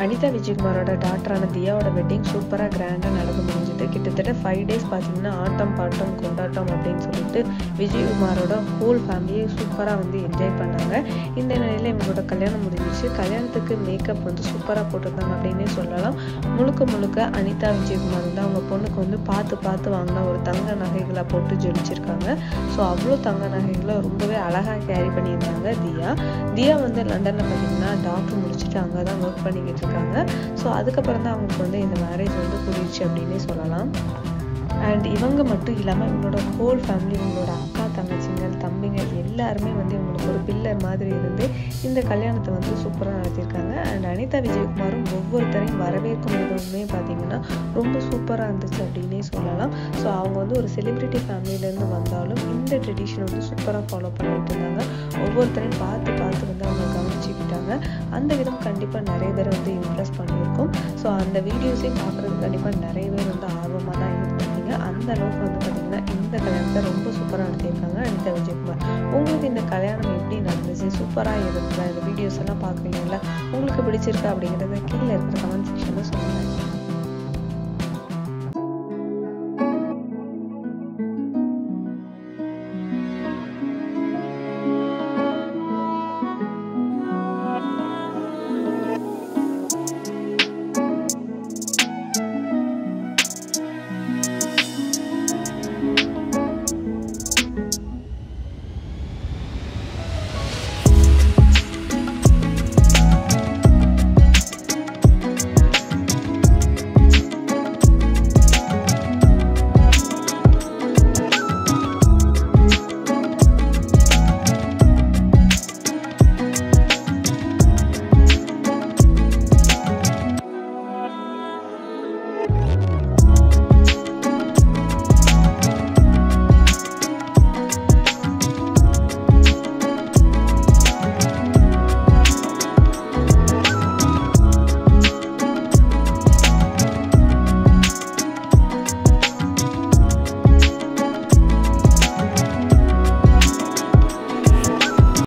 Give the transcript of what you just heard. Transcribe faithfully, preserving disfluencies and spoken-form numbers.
Anitha விஜயகுமாரோட டாட்டரான தியாவோட wedding சூப்பராக கிராண்டாக நடந்து முடிஞ்சது. கிட்டத்தட்ட ஃபைவ் டேஸ் பார்த்தீங்கன்னா ஆட்டம் பாட்டம் கொண்டாட்டம் அப்படின்னு சொல்லிட்டு விஜயகுமாரோட ஹோல் ஃபேமிலியை சூப்பராக வந்து என்ஜாய் பண்ணாங்க. இந்த நிலையில் இவங்களோட கல்யாணம் முடிஞ்சிச்சு. கல்யாணத்துக்கு மேக்கப் வந்து சூப்பராக போட்டிருந்தாங்க அப்படின்னே சொல்லலாம். முழுக்க முழுக்க அனிதா விஜயகுமார் வந்து அவங்க பொண்ணுக்கு வந்து பார்த்து பார்த்து வாங்கின ஒரு தங்க நகைகளை போட்டு ஜொலிச்சிருக்காங்க. ஸோ அவ்வளோ தங்க நகைகளை ரொம்பவே அழகாக கேரி பண்ணியிருந்தாங்க தியா. தியா வந்து லண்டனில் பார்த்தீங்கன்னா டாக்டர் முடிச்சுட்டு அங்கே தான் ஒர்க் பண்ணிக்கிட்டு இருக்காங்க. ஸோ அதுக்கப்புறம் தான் அவங்களுக்கு வந்து இந்த மேரேஜ் வந்து கூடிருச்சு அப்படின்னே சொல்லலாம். அண்ட் இவங்க மட்டும் இல்லாமல் இவங்களோட ஹோல் ஃபேமிலி, இவங்களோட அக்கா தங்கச்சிங்கள் தம்பிங்க எல்லாருமே வந்து இவங்களுக்கு ஒரு பில்லர் மாதிரி இருந்து இந்த கல்யாணத்தை வந்து சூப்பராக நடத்தியிருக்காங்க. அண்ட் அனிதா விஜயகுமாரும் ஒவ்வொருத்தரையும் வரவேற்கும் விதமே பார்த்தீங்கன்னா ரொம்ப சூப்பராக இருந்துச்சு அப்படின்னே சொல்லலாம். ஸோ அவங்க வந்து ஒரு செலிப்ரிட்டி ஃபேமிலியிலேருந்து வந்தாலும் இந்த ட்ரெடிஷன் வந்து சூப்பராக ஃபாலோ பண்ணிட்டு இருந்தாங்க. ஒவ்வொருத்தரையும் பார்த்து பார்த்து வந்து அவங்க கவனிச்சுக்கிட்டாங்க. அந்த விதம் கண்டிப்பாக நிறைய பேர் வந்து இம்ப்ரெஸ் பண்ணியிருக்கோம். ஸோ அந்த வீடியோஸையும் பார்க்குறதுக்கு கண்டிப்பாக நிறைய பேர் வந்து ஆர்வமாக தான் இருந்தீங்க. அந்த அளவுக்கு வந்து பார்த்தீங்கன்னா இந்த கல்யாணத்தை ரொம்ப சூப்பராக நடத்தியிருக்காங்க அனிதா விஜயகுமார். உங்களுக்கு இந்த கல்யாணம் எப்படி நடந்துச்சு, சூப்பராக இருக்குதா, இந்த வீடியோஸ் எல்லாம் பார்க்குறீங்கல்ல, உங்களுக்கு பிடிச்சிருக்கா அப்படிங்கிறத கீழே இருக்கிற கமெண்ட் செக்ஷனில் சொல்லுங்கள்.